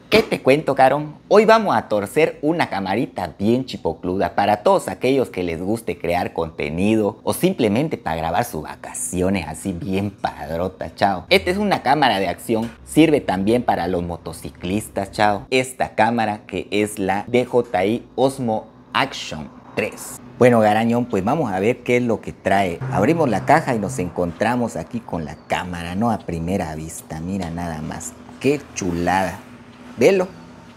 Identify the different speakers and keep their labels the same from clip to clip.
Speaker 1: ¿Qué te cuento, carón? Hoy vamos a torcer una camarita bien chipocluda para todos aquellos que les guste crear contenido o simplemente para grabar sus vacaciones así bien padrota, chao. Esta es una cámara de acción, sirve también para los motociclistas, chao. Esta cámara que es la DJI Osmo Action 3. Bueno, Garañón, pues vamos a ver qué es lo que trae. Abrimos la caja y nos encontramos aquí con la cámara, ¿no? A primera vista, mira nada más. ¡Qué chulada! Velo.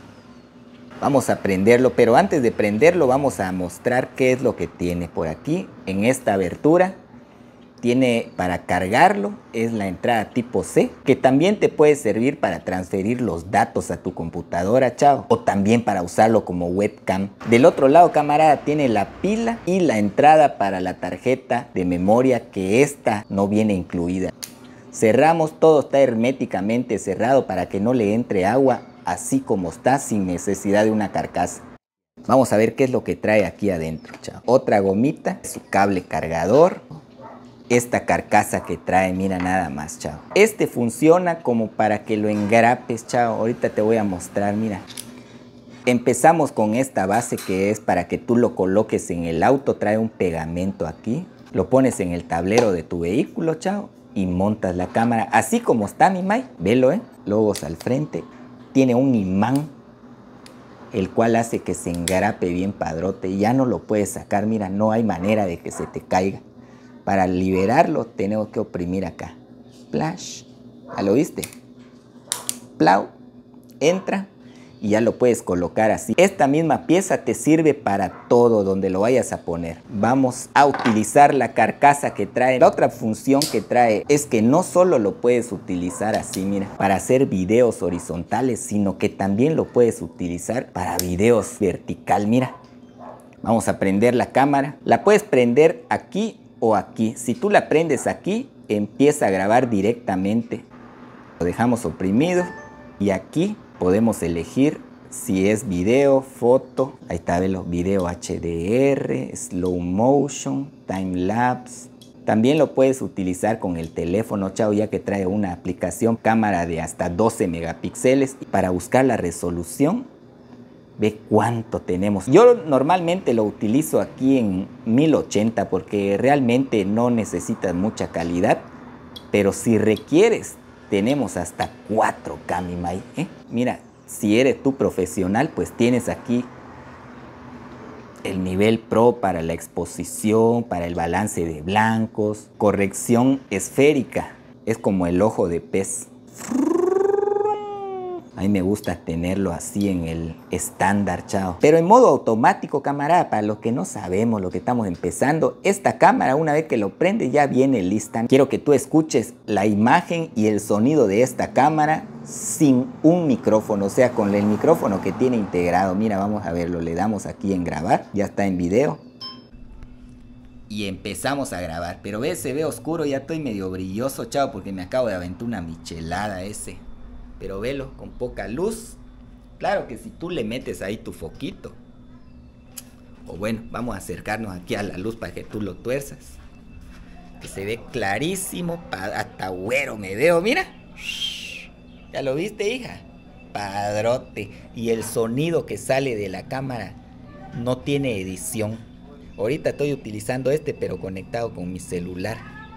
Speaker 1: Vamos a prenderlo, pero antes de prenderlo vamos a mostrar qué es lo que tiene por aquí. En esta abertura tiene para cargarlo, es la entrada tipo C, que también te puede servir para transferir los datos a tu computadora, chao, o también para usarlo como webcam. Del otro lado, camarada, tiene la pila y la entrada para la tarjeta de memoria, que esta no viene incluida. Cerramos, todo está herméticamente cerrado para que no le entre agua, así como está, sin necesidad de una carcasa. Vamos a ver qué es lo que trae aquí adentro, chao. Otra gomita, su cable cargador, esta carcasa que trae, mira nada más, chao. Este funciona como para que lo engrapes, chao. Ahorita te voy a mostrar, mira. Empezamos con esta base que es para que tú lo coloques en el auto, trae un pegamento aquí. Lo pones en el tablero de tu vehículo, chao, y montas la cámara así como está, mi May. Velo, logos al frente. Tiene un imán, el cual hace que se engrape bien padrote y ya no lo puedes sacar. Mira, no hay manera de que se te caiga. Para liberarlo tenemos que oprimir acá. Splash. ¿Ya lo viste? Plau. Entra y ya lo puedes colocar así. Esta misma pieza te sirve para todo donde lo vayas a poner. Vamos a utilizar la carcasa que trae. La otra función que trae es que no solo lo puedes utilizar así, mira, para hacer videos horizontales, sino que también lo puedes utilizar para videos vertical, mira. Vamos a prender la cámara. La puedes prender aquí o aquí. Si tú la prendes aquí, empieza a grabar directamente. Lo dejamos oprimido y aquí podemos elegir si es video, foto, ahí está, velo, video HDR, slow motion, time lapse. También lo puedes utilizar con el teléfono, chao, ya que trae una aplicación, cámara de hasta 12 megapíxeles. Y para buscar la resolución, ve cuánto tenemos. Yo normalmente lo utilizo aquí en 1080 porque realmente no necesitas mucha calidad, pero si requieres, tenemos hasta 4K, mi May, Mira, si eres tú profesional, pues tienes aquí el nivel Pro para la exposición, para el balance de blancos, corrección esférica, es como el ojo de pez. A mí me gusta tenerlo así en el estándar, chao. Pero en modo automático, camarada, para los que no sabemos, lo que estamos empezando, esta cámara, una vez que lo prende, ya viene lista. Quiero que tú escuches la imagen y el sonido de esta cámara sin un micrófono, o sea, con el micrófono que tiene integrado. Mira, vamos a verlo, le damos aquí en grabar, ya está en video. Y empezamos a grabar, pero ve, se ve oscuro, ya estoy medio brilloso, chao, porque me acabo de aventar una michelada ese. Pero velo, con poca luz. Claro que si tú le metes ahí tu foquito. O bueno, vamos a acercarnos aquí a la luz para que tú lo tuerzas. Que se ve clarísimo. Hasta güero me veo, mira. ¿Ya lo viste, hija? Padrote. Y el sonido que sale de la cámara no tiene edición. Ahorita estoy utilizando este, pero conectado con mi celular.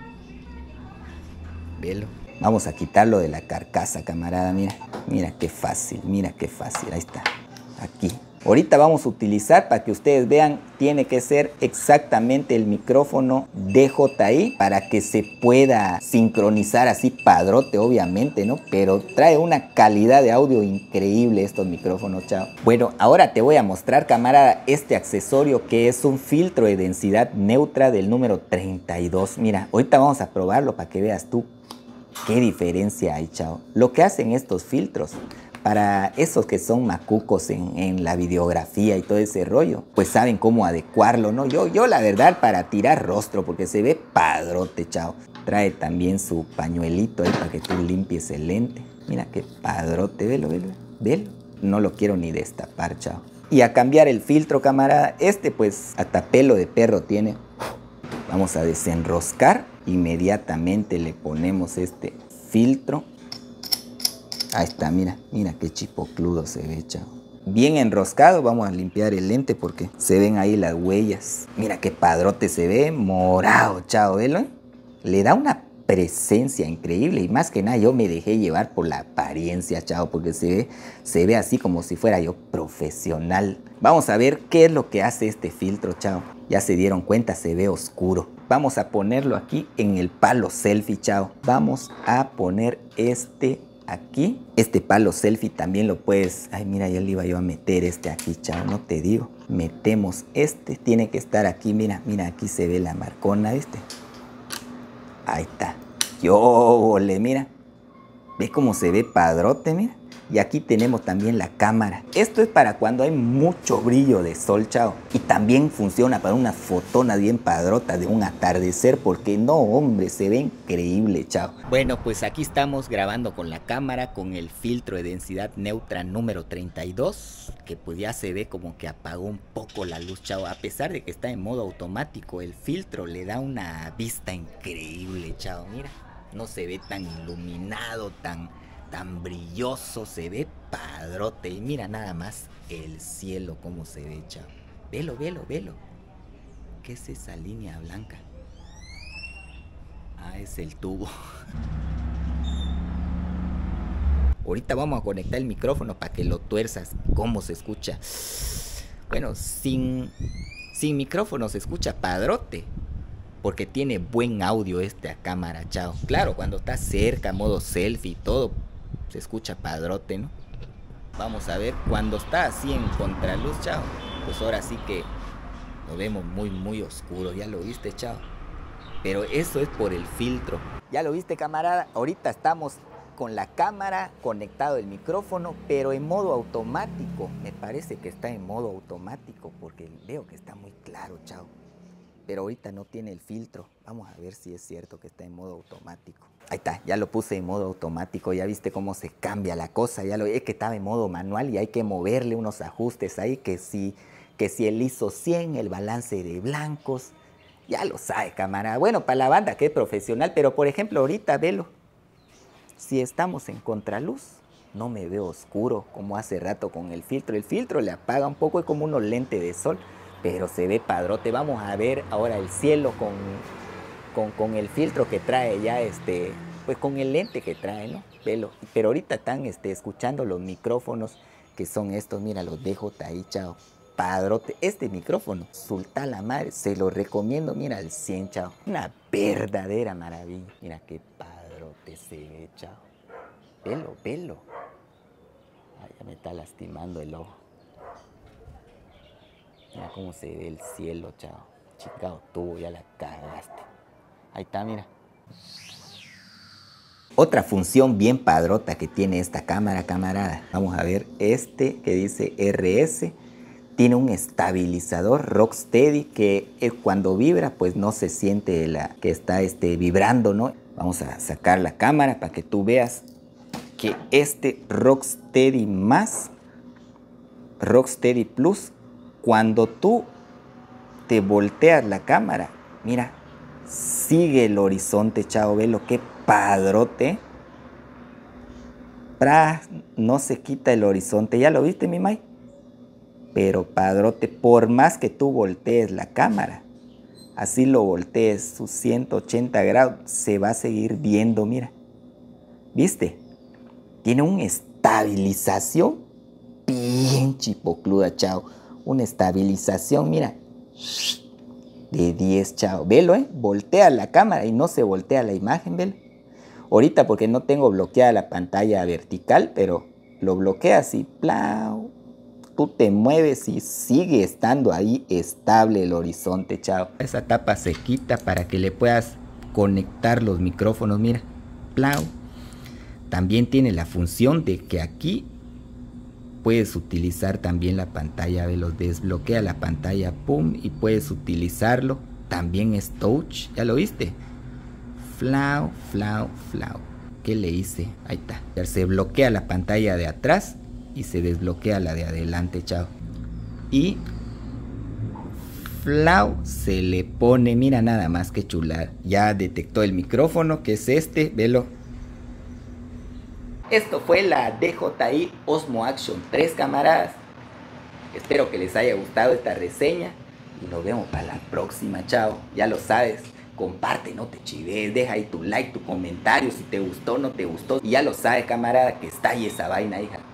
Speaker 1: Velo. Vamos a quitarlo de la carcasa, camarada, mira. Mira qué fácil, ahí está, aquí. Ahorita vamos a utilizar, para que ustedes vean, tiene que ser exactamente el micrófono DJI para que se pueda sincronizar así padrote, obviamente, ¿no? Pero trae una calidad de audio increíble estos micrófonos, chao. Bueno, ahora te voy a mostrar, camarada, este accesorio que es un filtro de densidad neutra del número 32. Mira, ahorita vamos a probarlo para que veas tú qué diferencia hay, chao. Lo que hacen estos filtros, para esos que son macucos en la videografía y todo ese rollo, pues saben cómo adecuarlo, ¿no? Yo la verdad, para tirar rostro, porque se ve padrote, chao. Trae también su pañuelito ahí para que tú limpies el lente. Mira qué padrote, velo. No lo quiero ni destapar, chao. Y a cambiar el filtro, camarada, este pues hasta pelo de perro tiene. Vamos a desenroscar. Inmediatamente le ponemos este filtro Ahí está, mira, mira qué chipocludo se ve, chao. Bien enroscado, vamos a limpiar el lente porque se ven ahí las huellas. Mira qué padrote se ve, morado, chao, ¿velo? Le da una presencia increíble y más que nada yo me dejé llevar por la apariencia, chao, porque se ve así como si fuera yo profesional. Vamos a ver qué es lo que hace este filtro, chao. Ya se dieron cuenta, se ve oscuro. Vamos a ponerlo aquí en el palo selfie, chao. Vamos a poner este aquí. Este palo selfie también lo puedes... Ay, mira, ya le iba yo a meter este aquí, chao, no te digo. Metemos este, tiene que estar aquí, mira, mira, aquí se ve la marcona, ¿viste? Ahí está. Yo, mira. ¿Ves cómo se ve padrote, mira? Y aquí tenemos también la cámara. Esto es para cuando hay mucho brillo de sol, chao. Y también funciona para una fotona bien padrota de un atardecer, porque no, hombre, se ve increíble, chao. Bueno, pues aquí estamos grabando con la cámara, con el filtro de densidad neutra número 32, que pues ya se ve como que apagó un poco la luz, chao. A pesar de que está en modo automático, el filtro le da una vista increíble, chao. Mira, no se ve tan iluminado, tan brilloso, se ve padrote. Y mira nada más el cielo como se ve, chao. Velo, velo, velo. ¿Qué es esa línea blanca? Ah, es el tubo. Ahorita vamos a conectar el micrófono para que lo tuerzas. ¿Cómo se escucha? Bueno, sin micrófono se escucha padrote, porque tiene buen audio esta cámara, chao. Claro, cuando está cerca, modo selfie y todo, se escucha padrote, ¿no? Vamos a ver, cuando está así en contraluz, chao, pues ahora sí que lo vemos muy, muy oscuro. Ya lo viste, chao. Pero eso es por el filtro. Ya lo viste, camarada. Ahorita estamos con la cámara, conectado el micrófono, pero en modo automático. Me parece que está en modo automático porque veo que está muy claro, chao. Pero ahorita no tiene el filtro. Vamos a ver si es cierto que está en modo automático. Ahí está, ya lo puse en modo automático. Ya viste cómo se cambia la cosa. Es que estaba en modo manual y hay que moverle unos ajustes ahí. Que si el ISO 100, el balance de blancos. Ya lo sabe, cámara. Bueno, para la banda que es profesional. Pero por ejemplo, ahorita velo. Si estamos en contraluz, no me veo oscuro como hace rato con el filtro. El filtro le apaga un poco, es como unos lentes de sol. Pero se ve padrote. Vamos a ver ahora el cielo con el filtro que trae ya, pues con el lente que trae, ¿no? Velo. Pero ahorita están escuchando los micrófonos que son estos, mira, los DJI, chao. Padrote. Este micrófono, sultá la madre, se lo recomiendo, mira, al 100, chao. Una verdadera maravilla. Mira qué padrote se ve, chao. Velo, velo. Ay, ya me está lastimando el ojo. Mira cómo se ve el cielo, chao. Chingado tubo, ya la cagaste. Ahí está, mira. Otra función bien padrota que tiene esta cámara, camarada. Vamos a ver este que dice RS. Tiene un estabilizador Rocksteady que cuando vibra pues no se siente que está vibrando, ¿no? Vamos a sacar la cámara para que tú veas que este Rocksteady más, Rocksteady Plus, cuando tú te volteas la cámara, mira, sigue el horizonte, chao, ve lo que padrote. No se quita el horizonte, ¿ya lo viste, mi May? Pero padrote, por más que tú voltees la cámara, así lo voltees sus 180 grados, se va a seguir viendo, mira. ¿Viste? Tiene una estabilización bien chipocluda, chao. Una estabilización, mira, de 10, chao. Velo, voltea la cámara y no se voltea la imagen, velo. Ahorita porque no tengo bloqueada la pantalla vertical, pero lo bloqueas y plau. Tú te mueves y sigue estando ahí estable el horizonte, chao. Esa tapa se quita para que le puedas conectar los micrófonos, mira, plau. También tiene la función de que aquí puedes utilizar también la pantalla, los desbloquea la pantalla, pum, y puedes utilizarlo. También es touch, ¿ya lo viste? Flau, flau, flau. ¿Qué le hice? Ahí está. Se bloquea la pantalla de atrás y se desbloquea la de adelante, chao. Y flau, se le pone, mira nada más que chulada. Ya detectó el micrófono, que es velo. Esto fue la DJI Osmo Action 3, camaradas. Espero que les haya gustado esta reseña y nos vemos para la próxima, chao. Ya lo sabes, comparte, no te chives, deja ahí tu like, tu comentario, si te gustó, no te gustó. Y ya lo sabes, camarada, que está ahí esa vaina, hija.